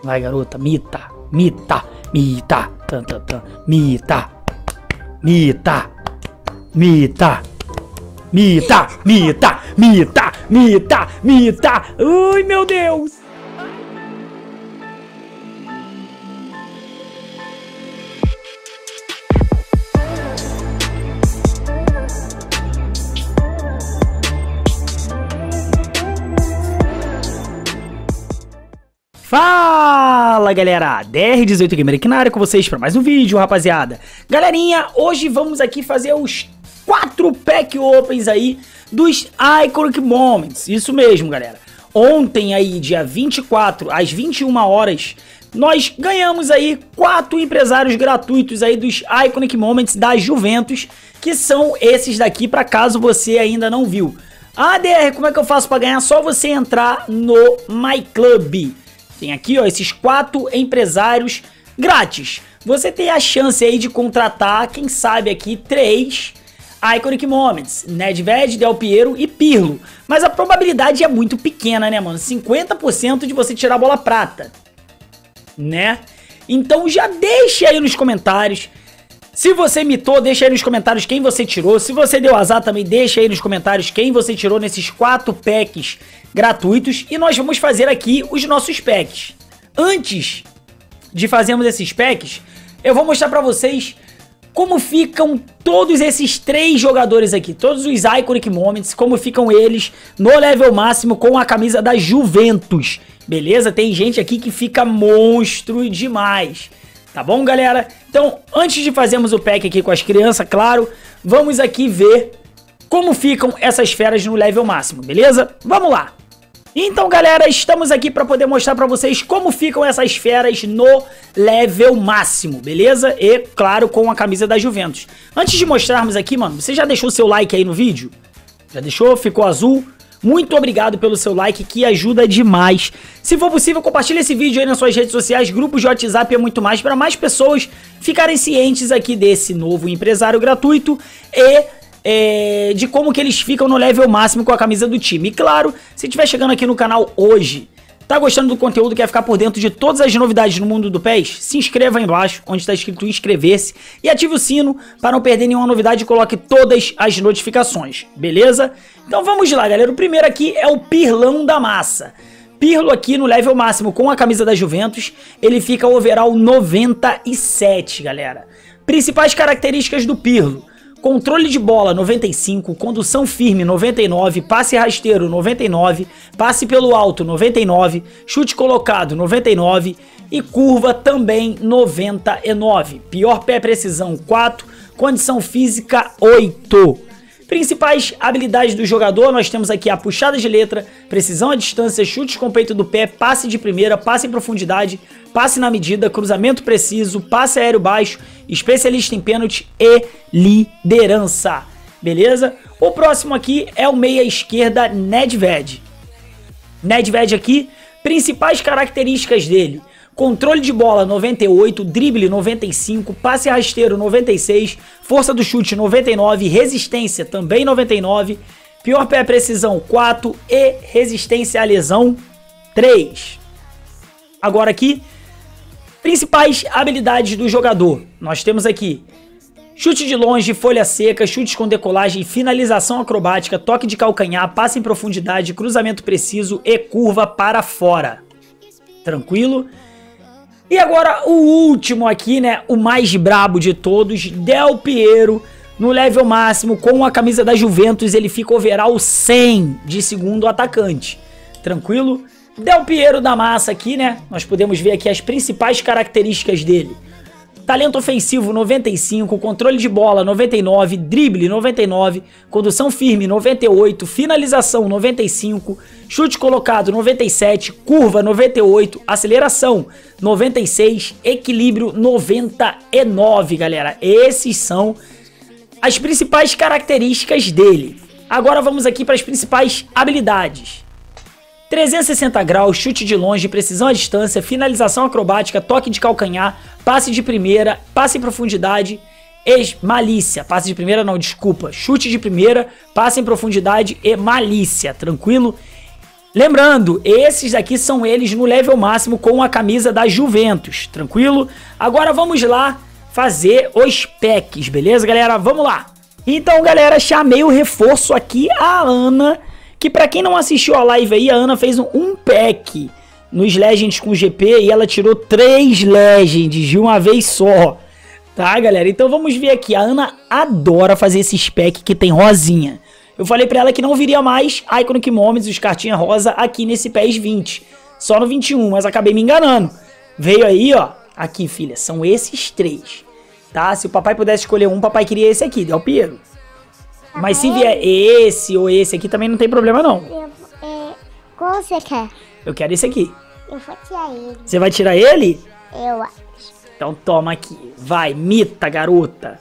Vai, garota, mita, mita, mita, tan, tan, tan, mita, mita, mita, mita, mita, mita, mita, mita. Ai, meu Deus. Fala galera, DR18 Gamer aqui na área com vocês para mais um vídeo, rapaziada. Galerinha, hoje vamos aqui fazer os 4 pack opens aí dos Iconic Moments. Isso mesmo, galera. Ontem aí, dia 24 às 21 horas, nós ganhamos aí 4 empresários gratuitos aí dos Iconic Moments da Juventus, que são esses daqui, para caso você ainda não viu. Ah, DR, como é que eu faço para ganhar? Só você entrar no My Club. Tem aqui, ó, esses 4 empresários grátis. Você tem a chance aí de contratar, quem sabe aqui, 3 Iconic Moments, Nedved, Del Piero e Pirlo. Mas a probabilidade é muito pequena, né, mano? 50% de você tirar a bola prata, né? Então já deixa aí nos comentários. Se você mitou, deixa aí nos comentários quem você tirou. Se você deu azar também, deixa aí nos comentários quem você tirou nesses 4 packs gratuitos. E nós vamos fazer aqui os nossos packs. Antes de fazermos esses packs, eu vou mostrar pra vocês como ficam todos esses 3 jogadores aqui. Todos os Iconic Moments, como ficam eles no level máximo com a camisa da Juventus. Beleza? Tem gente aqui que fica monstro demais. Tá bom, galera? Então, antes de fazermos o pack aqui com as crianças, claro, vamos aqui ver como ficam essas feras no level máximo, beleza? Vamos lá! Então, galera, estamos aqui para poder mostrar para vocês como ficam essas feras no level máximo, beleza? E, claro, com a camisa da Juventus. Antes de mostrarmos aqui, mano, você já deixou o seu like aí no vídeo? Já deixou? Ficou azul? Muito obrigado pelo seu like, que ajuda demais. Se for possível, compartilhe esse vídeo aí nas suas redes sociais, grupos de WhatsApp e muito mais, para mais pessoas ficarem cientes aqui desse novo empresário gratuito e de como que eles ficam no level máximo com a camisa do time. E claro, se estiver chegando aqui no canal hoje, tá gostando do conteúdo, quer ficar por dentro de todas as novidades no mundo do PES? Se inscreva aí embaixo, onde está escrito inscrever-se, e ative o sino para não perder nenhuma novidade e coloque todas as notificações, beleza? Então vamos lá, galera. O primeiro aqui é o Pirlão da Massa. Pirlo aqui no level máximo com a camisa da Juventus, ele fica overall 97, galera. Principais características do Pirlo: controle de bola 95, condução firme 99, passe rasteiro 99, passe pelo alto 99, chute colocado 99 e curva também 99. Pior pé precisão 4, condição física 8. Principais habilidades do jogador, nós temos aqui a puxada de letra, precisão à distância, chute com peito do pé, passe de primeira, passe em profundidade, passe na medida, cruzamento preciso, passe aéreo baixo, especialista em pênalti e liderança, beleza? O próximo aqui é o meia esquerda Nedved. Nedved aqui, principais características dele: controle de bola 98, drible 95, passe rasteiro 96, força do chute 99, resistência também 99, pior pé precisão 4 e resistência à lesão 3. Agora aqui, principais habilidades do jogador. Nós temos aqui chute de longe, folha seca, chutes com decolagem, finalização acrobática, toque de calcanhar, passe em profundidade, cruzamento preciso e curva para fora. Tranquilo? E agora o último aqui, né, o mais brabo de todos, Del Piero, no level máximo com a camisa da Juventus, ele fica overall 100 de segundo atacante. Tranquilo? Del Piero da Massa aqui, né, nós podemos ver aqui as principais características dele: talento ofensivo 95, controle de bola 99, drible 99, condução firme 98, finalização 95, chute colocado 97, curva 98, aceleração 96, equilíbrio 99, galera. Esses são as principais características dele. Agora vamos aqui para as principais habilidades: 360 graus, chute de longe, precisão à distância, finalização acrobática, toque de calcanhar, passe de primeira, passe em profundidade, malícia. Passe de primeira não, desculpa. Chute de primeira, passe em profundidade e malícia, tranquilo? Lembrando, esses aqui são eles no level máximo com a camisa da Juventus, tranquilo? Agora vamos lá fazer os packs, beleza, galera? Vamos lá! Então, galera, chamei o reforço aqui, a Ana, que pra quem não assistiu a live aí, a Ana fez um pack nos Legends com GP e ela tirou 3 Legends de uma vez só, tá, galera? Então vamos ver aqui, a Ana adora fazer esses packs que tem rosinha. Eu falei pra ela que não viria mais Iconic Moments, os cartinhas rosa, aqui nesse PES 20. Só no 21, mas acabei me enganando. Veio aí, ó. Aqui, filha, são esses 3. Tá? Se o papai pudesse escolher um, papai queria esse aqui, Del Piero. Mas se vier esse ou esse aqui, também não tem problema, não. Qual você quer? Eu quero esse aqui. Eu vou tirar ele. Você vai tirar ele? Eu acho. Então toma aqui. Vai, mita, garota.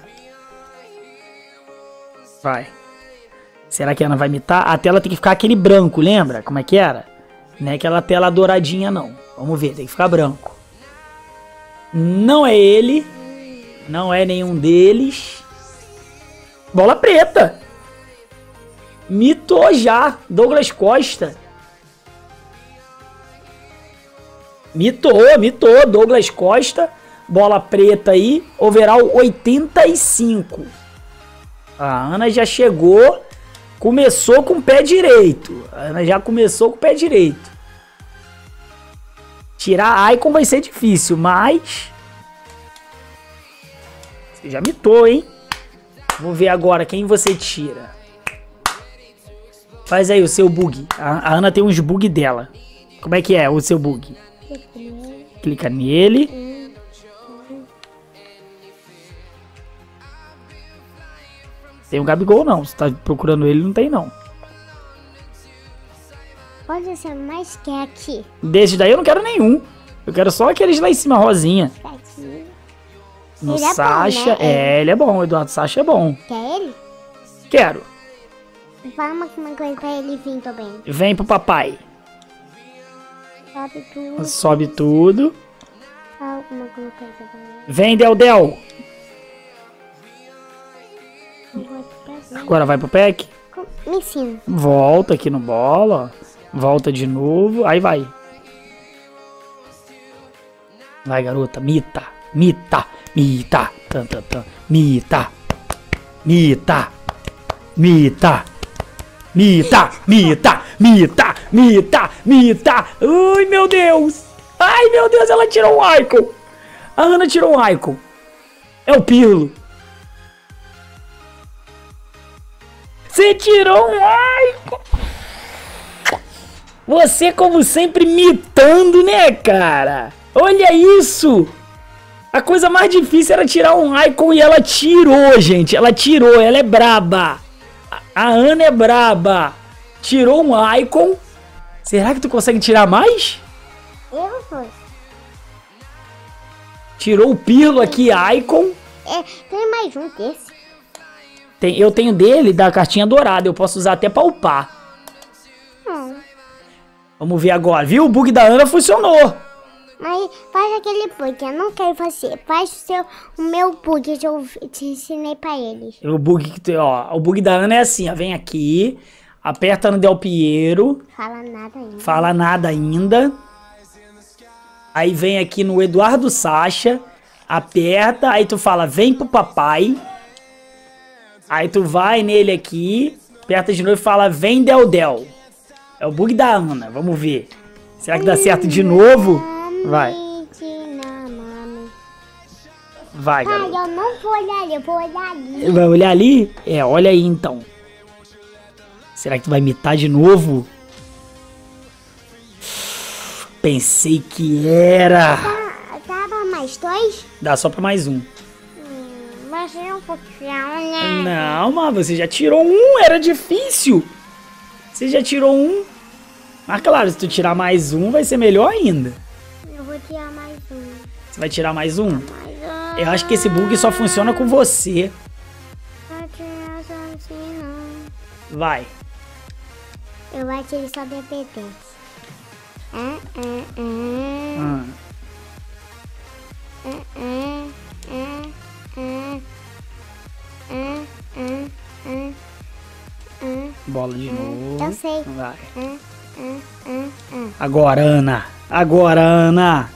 Vai. Será que a Ana vai imitar? A tela tem que ficar aquele branco, lembra? Como é que era? Não é aquela tela douradinha, não. Vamos ver, tem que ficar branco. Não é ele. Não é nenhum deles. Bola preta. Mitou já. Douglas Costa. Mitou. Douglas Costa. Bola preta aí. Overall 85. A Ana já chegou. Começou com o pé direito. A Ana já começou com o pé direito. Tirar a Icon vai ser difícil, mas... Você já mitou, hein? Vamos ver agora quem você tira. Faz aí o seu bug. A Ana tem uns bug dela. Como é que é o seu bug? Clica nele. Tem o Gabigol não, você tá procurando ele, não tem não. Pode ser mais que aqui. Desse daí eu não quero nenhum. Eu quero só aqueles lá em cima, rosinha. Aqui. No Ele é Sacha, bom, né? ele é bom, o Eduardo Sacha é bom. Quer ele? Quero. Fala uma coisa pra ele vir também. Vem pro papai. Sobe tudo. Sobe tudo. Fala alguma coisa pra ele. Vem, Del. Agora vai pro pack. Me ensina. Volta aqui no bola, ó. Volta de novo, aí vai. Vai, garota, mita. Mita. Tan, tan, tan. Mita. Ai, meu Deus. Ai, meu Deus, ela tirou um Icon. A Ana tirou um Icon. É o Pirlo. Você tirou um Icon. Você, como sempre, mitando, né, cara? Olha isso. A coisa mais difícil era tirar um Icon e ela tirou, gente. Ela tirou, ela é braba. A Ana é braba. Tirou um Icon. Será que tu consegue tirar mais? Eu vou. Tirou o Pirlo aqui, Icon. Tem mais um desse. Eu tenho dele da cartinha dourada. Eu posso usar até pra upar. Vamos ver agora. Viu? O bug da Ana funcionou. Mas faz aquele bug, eu não quero fazer. Faz o meu bug que eu te ensinei pra eles. O bug que o bug da Ana é assim, ó. Vem aqui, aperta no Del Piero. Fala nada ainda. Aí vem aqui no Eduardo Sacha, aperta, aí tu fala, vem pro papai. Aí tu vai nele aqui, aperta de novo e fala, vem Del. É o bug da Ana, vamos ver. Será que dá certo de novo? Vai. Vai, Pai, garoto. eu não vou olhar ali, eu vou olhar ali. Vai olhar ali? É, olha aí então. Será que tu vai imitar de novo? Pensei que era. Dá pra mais 2? Dá só pra mais um. Vai ser um pouquinho, né? Não, mas você já tirou um, era difícil. Você já tirou um. Mas claro, se tu tirar mais um, vai ser melhor ainda. Eu vou tirar mais um. Você vai tirar mais um? Mais um. Eu acho que esse bug só funciona com você. Vou tirar só assim, não. Vai. Eu acho que ele só dependência. Bola de novo. Eu sei. Vai. Agora, Ana. Agora, Ana.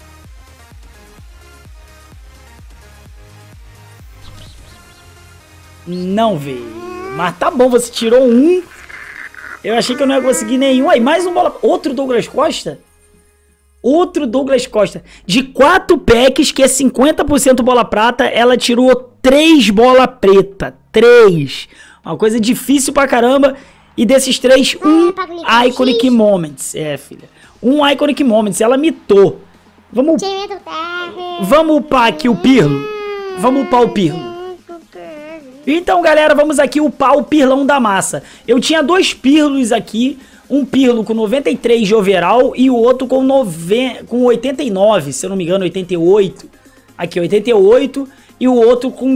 Não veio. Mas tá bom, você tirou um. Eu achei que eu não ia conseguir nenhum. Aí, mais um bola... Outro Douglas Costa? Outro Douglas Costa. De 4 packs, que é 50% bola prata, ela tirou 3 bola preta. 3. Uma coisa difícil pra caramba. E desses 3, um Iconic Moments. É, filha. Um Iconic Moments. Ela mitou. Vamos upar aqui o Pirlo. Vamos upar o Pirlo. Então, galera, vamos aqui upar o Pirlão da massa. Eu tinha 2 Pirlos aqui. Um Pirlo com 93 de overall e o outro com 89, se eu não me engano, 88. Aqui, 88. E o outro com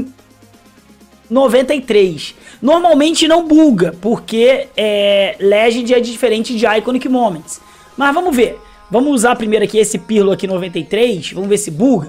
93. Normalmente não buga, porque Legend é diferente de Iconic Moments. Mas vamos ver. Vamos usar primeiro aqui esse Pirlo aqui 93. Vamos ver se buga.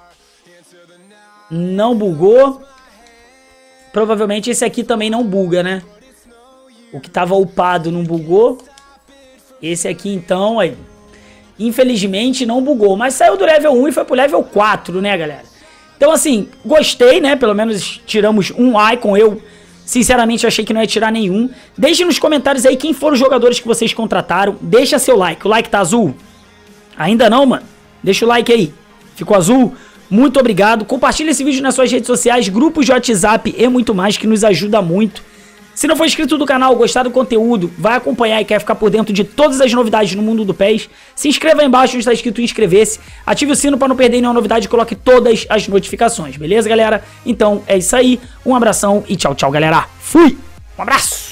Não bugou. Provavelmente esse aqui também não buga, né? O que tava upado não bugou. Esse aqui então, aí, infelizmente não bugou. Mas saiu do level 1 e foi pro level 4, né, galera? Então assim, gostei, né? Pelo menos tiramos um Icon. Eu, sinceramente, achei que não ia tirar nenhum. Deixe nos comentários aí quem foram os jogadores que vocês contrataram. Deixa seu like. O like tá azul? Ainda não, mano? Deixa o like aí. Ficou azul? Muito obrigado. Compartilha esse vídeo nas suas redes sociais, grupos de WhatsApp e muito mais, que nos ajuda muito. Se não for inscrito do canal, gostar do conteúdo, vai acompanhar e quer ficar por dentro de todas as novidades no mundo do PES, se inscreva aí embaixo onde está escrito inscrever-se, ative o sino para não perder nenhuma novidade e coloque todas as notificações, beleza, galera? Então é isso aí, um abração e tchau, tchau, galera. Fui! Um abraço!